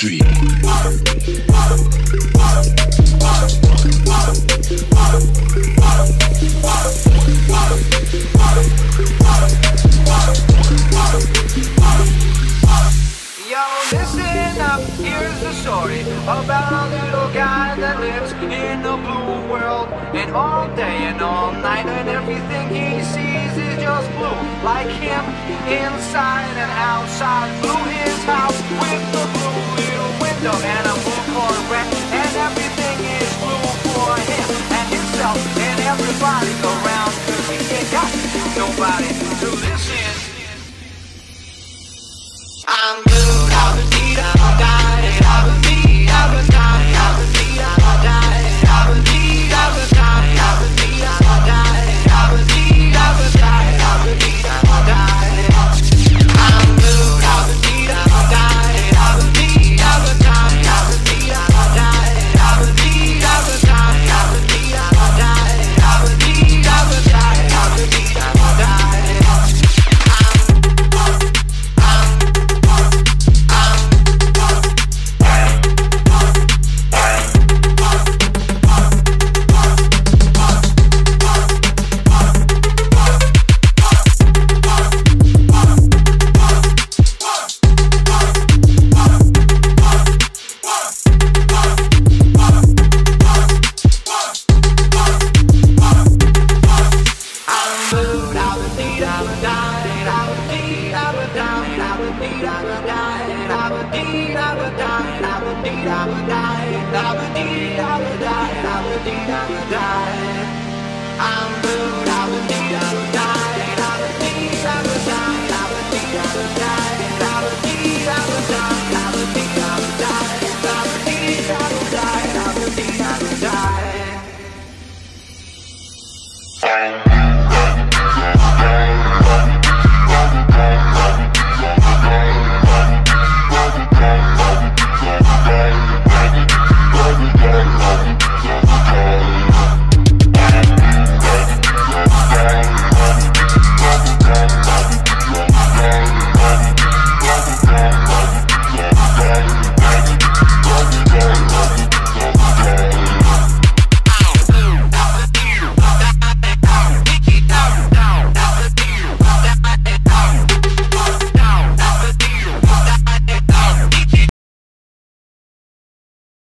street. Yo, listen up, here's the story about a little guy that lives in a blue world. And all day and all night and everything he sees is just blue. Like him, inside and outside. Blue his house with the blue little window and a blue Corvette. And everything is blue for him and himself and everybody around. 'Cause he ain't got nobody to listen. I'm blue, I'm a deed, I'm a die, I'm a deed, I'm a die, I'm a deed, I'm a die, I'm a deed, I'm a die, I'm a deed, I'm a die, I'm a deed, I'm a die, I'm a deed, I'm a die. I'm blue, I'm a deed, I'm a die, I'm a deed, I'm a die, I'm a deed, I'm a die, I'm a deed, I'm a die, I'm a deed, I'm a die, I'm a deed, I'm a die, I'm a deed, I'm a die. I'm blue.